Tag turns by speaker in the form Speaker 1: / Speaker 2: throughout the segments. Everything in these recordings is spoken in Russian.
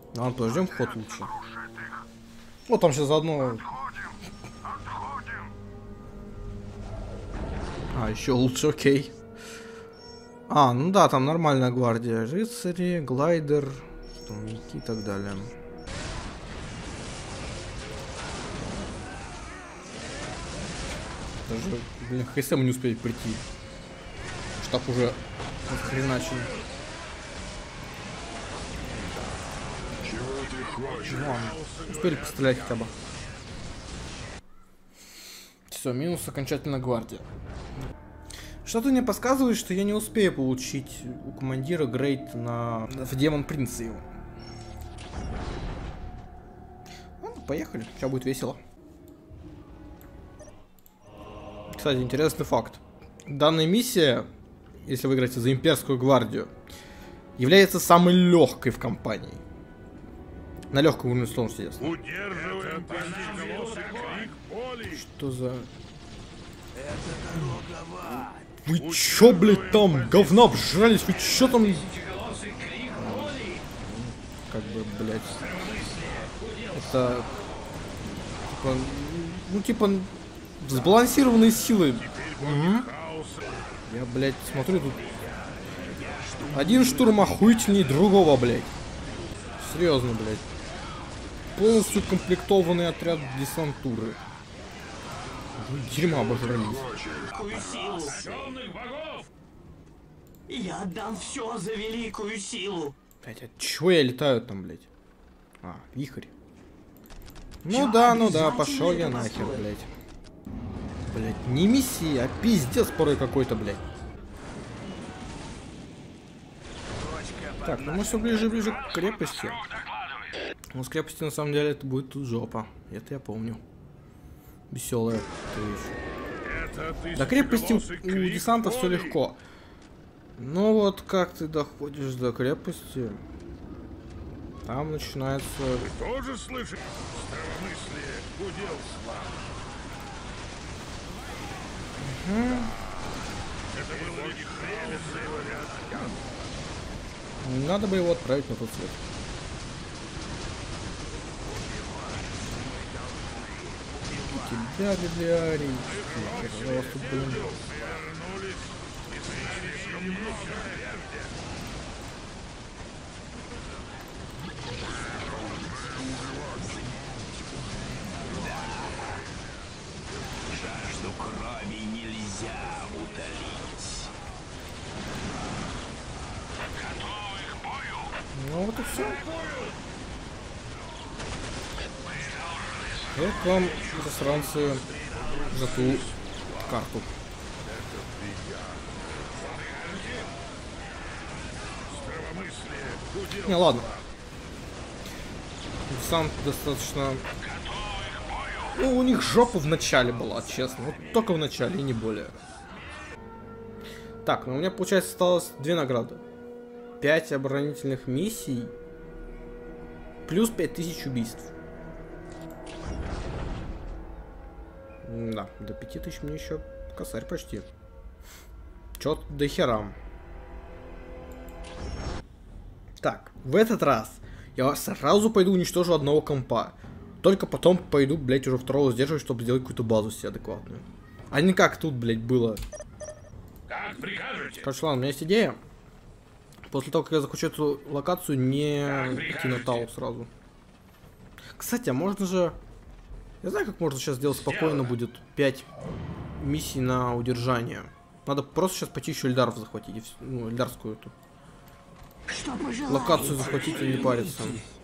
Speaker 1: Ладно, подождем вход лучше. Вот там сейчас заодно... А, еще лучше, окей. А, ну да, там нормальная гвардия. Рыцари, глайдер, штурмовики и так далее. Даже, блин, ХСМ не успеет прийти. Штаб уже отхреначен. Ладно, успели пострелять хотя бы. Все, минус окончательно гвардия. Что-то мне подсказывает, что я не успею получить у командира грейд в Демон Принце его. Ну, поехали, сейчас будет весело. Кстати, интересный факт. Данная миссия, если вы играете за имперскую гвардию, является самой легкой в компании. На легком уровне сложности, естественно. Что за... Вы чё, блядь, там говна обжрались? Вы чё там... Как бы, блядь... Это... Типа... Ну, типа... Сбалансированные силы. Угу. Я, блядь, смотрю тут... Один штурм охуительней другого, блядь. Серьезно, блядь. Полностью комплектованный отряд десантуры. Дерьма обожрались.
Speaker 2: Я отдам все за великую силу.
Speaker 1: Блять, от чего я летаю там, блять? А, вихрь. Ну да, пошел я нахер, блять. Блять, не миссии, а пиздец порой какой-то, блять. Так, ну мы все ближе и ближе к крепости. Ну, с крепости на самом деле это будет тут жопа. Это я помню. Веселая вещь. До крепости у десанта все легко. Но вот как ты доходишь до крепости, там начинается...
Speaker 3: Вы тоже слышите? Здравомыслие удел слаб. Это было не хрень.
Speaker 1: Надо бы его отправить на тот свет. Тебя, библиарий. Пожалуйста, блин.
Speaker 2: Жажду крови нельзя утолить.
Speaker 1: Ну вот и все. Вот вам, засранцы, за ту карту. Не, ладно. Десант достаточно... Ну, у них жопа в начале была, честно. Вот только в начале, и не более. Так, ну у меня, получается, осталось 2 награды. 5 оборонительных миссий. Плюс 5000 убийств. Да, до 5000 мне еще косарь почти. Чё-то до херам. Так, в этот раз я сразу пойду уничтожу одного компа. Только потом пойду, блять, уже второго сдерживать, чтобы сделать какую-то базу себе адекватную. А не как тут, блять, было.
Speaker 3: Как прикажете?
Speaker 1: Короче, ладно, у меня есть идея. После того, как я захочу эту локацию, не идти на Тау сразу. Кстати, а можно же... Я знаю, как можно сейчас сделать спокойно будет 5 миссий на удержание. Надо просто сейчас пойти еще Эльдаров захватить. И ну, эльдарскую эту локацию захватить и не париться.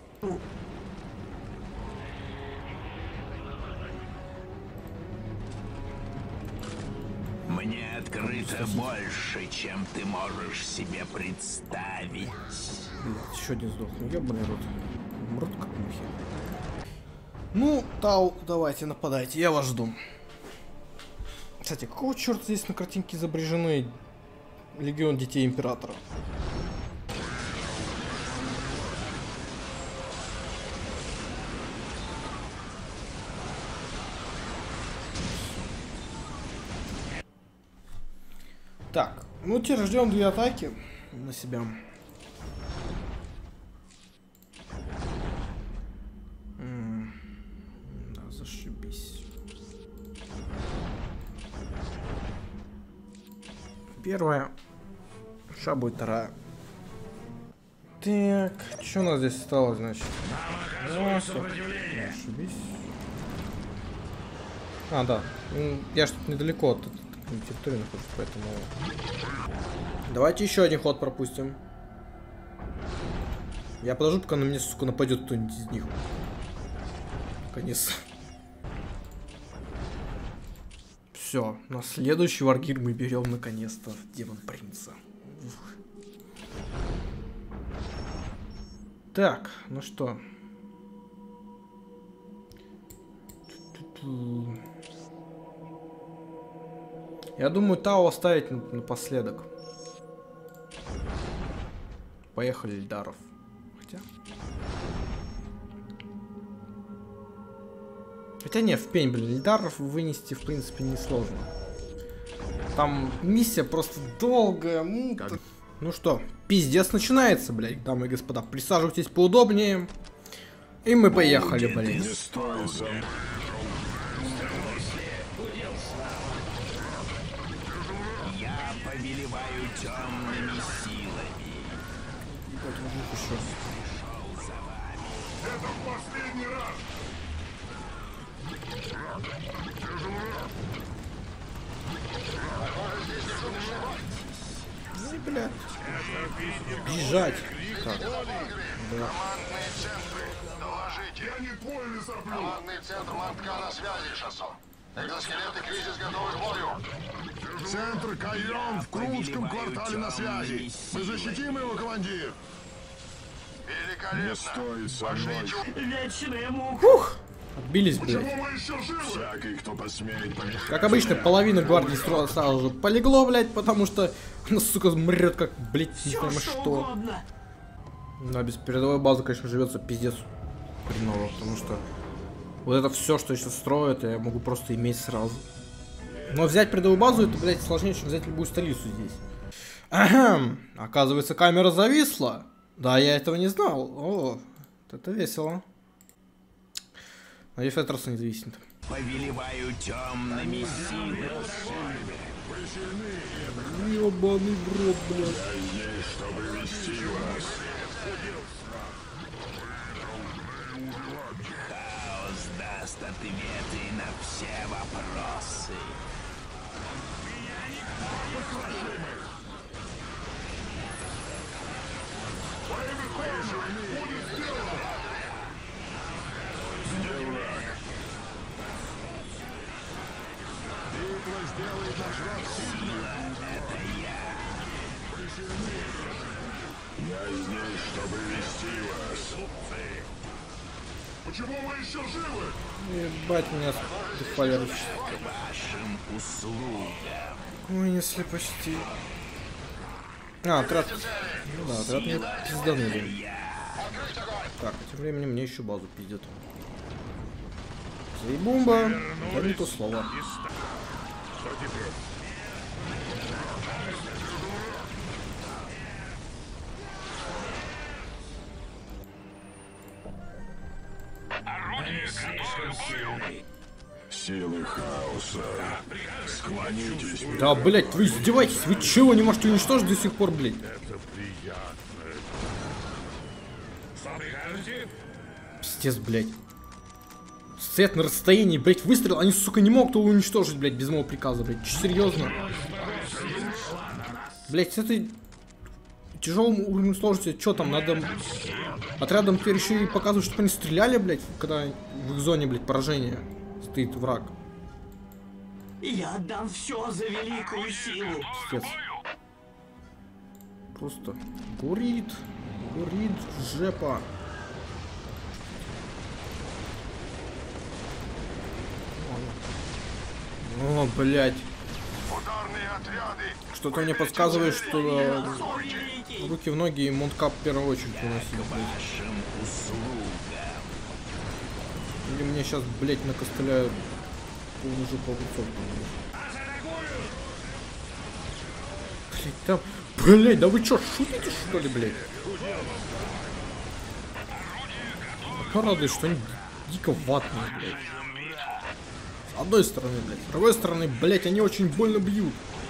Speaker 2: Мне открыто больше, чем ты можешь себе представить.
Speaker 1: Блять, еще один сдох. Ну ебаный рот. Мрут как мухи. Ну, Тау, давайте, нападайте, я вас жду. Кстати, какого черта здесь на картинке изображены Легион Детей Императора? Так, ну теперь ждем 2 атаки на себя. Зашибись. Первая. Сейчас будет вторая. Так, что у нас здесь осталось, значит? Зашибись. А, да. Я ж тут недалеко от территории нахожусь, поэтому... Давайте еще один ход пропустим. Я подожду, пока на меня, сука, нападет кто-нибудь из них. Конец. Все, на следующий варгир мы берем наконец-то Демон Принца. Так, ну что. Я думаю, Тау оставить напоследок. Поехали, Эльдаров. Хотя не, в пень, блин, Эльдаров вынести, в принципе, несложно. Там миссия просто долгая. Ну что, пиздец начинается, блядь, дамы и господа. Присаживайтесь поудобнее. И мы поехали, блин.
Speaker 2: Я повелеваю темными силами.
Speaker 3: Это в последний раз!
Speaker 1: Ну, блядь. Бежать. Так. Да.
Speaker 4: Командные центры, доложите.
Speaker 3: Я не понял, соплю!
Speaker 4: Командный центр Мантка на связи, Шассон. Экзоскелеты кризис готовы к бою.
Speaker 3: Центр Кайон в Крутском квартале на связи. Мы защитим его, командир.
Speaker 4: Великолепно. Пошлите.
Speaker 1: Фух. Отбились, блядь.
Speaker 3: Почему мы еще живы? Всякий, кто посмеет помешать.
Speaker 1: Как обычно, половина гвардии сразу же полегло, блядь, потому что она, сука, мрет как, блядь, не знаю что. Но без передовой базы, конечно, живется пиздец хреново, потому что вот это все, что сейчас строят, я могу просто иметь сразу. Но взять передовую базу, это, блядь, сложнее, чем взять любую столицу здесь. Ахам. Оказывается, камера зависла. Да, я этого не знал. О, это весело. Надеюсь, этот раз не зависнет.
Speaker 2: Повелеваю темными силами.
Speaker 1: Ёбаный в рот, блядь.
Speaker 3: Чтобы вести вас.
Speaker 2: Хаос даст ответы на все вопросы.
Speaker 3: Я здесь, чтобы вести вас. Почему мы еще живы?
Speaker 1: Ебать меня дефолируешь.
Speaker 2: Вашим услугам.
Speaker 1: Вынесли почти. А, отряд. Ну да, отряд мне пизданули. Так, а тем временем мне еще базу пиздят. Заебумба. Это не то слово.
Speaker 3: Что теперь? Силы хаоса. Склонитесь.
Speaker 1: Да, блять, вы издеваетесь? Вы чего не можете уничтожить до сих пор, блять?
Speaker 3: Это приятно.
Speaker 1: Пиздец, блять. Стоят на расстоянии, блять, выстрел, они, сука, не могут его уничтожить, блять, без моего приказа, блять. Серьезно? Блять, с этой тяжелым уровнем сложности, что там, надо отрядом теперь еще и показывать, чтобы они стреляли, блять, когда в их зоне, блять, поражения стоит враг.
Speaker 5: Я отдам все за великую силу.
Speaker 1: Пиздец. Просто горит, горит жепа. О, блять.
Speaker 4: Ударные отряды.
Speaker 1: Что-то мне подсказывает, что руки в ноги и Монткап в первую очередь выносит.
Speaker 2: Вашим услугам.
Speaker 1: Или мне сейчас, блять, накостыляют полную жопу огурцов. Блять, там... Блять, да вы чё, шутите, что ли, блять? Пока радует, что они дико ватные, блять. С одной стороны, блядь. С другой стороны, блядь, они очень больно бьют.